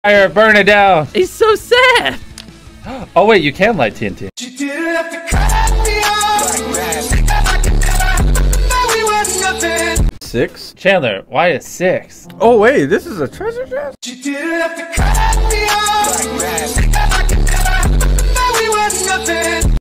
Fire, burn it down. He's so sad. Oh wait, you can light TNT. 6? Chandler, why is 6? Oh wait, this is a treasure chest?